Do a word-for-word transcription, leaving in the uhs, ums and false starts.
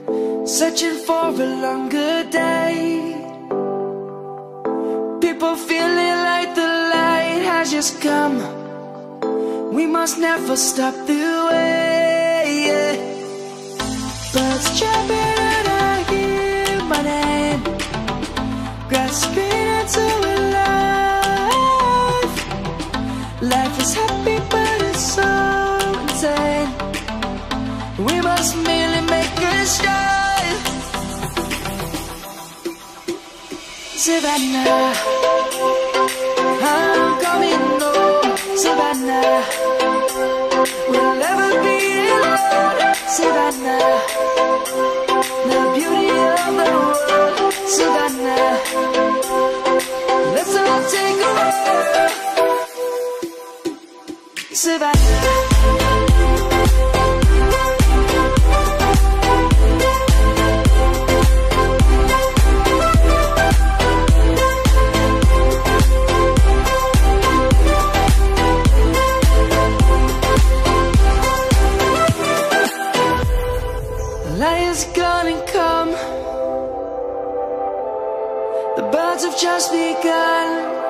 searching for a longer day. People feeling like the light has just come. We must never stop the way, yeah. Birds chirping and I hear my name, grasping into a life. Life is happy but it's so insane. We must merely make a start. Savannah, I'm coming home. Savannah, we'll never be alone. Savannah, the beauty of the world. Savannah, let's all take a walk. Savannah. Light is gonna come. The birds have just begun.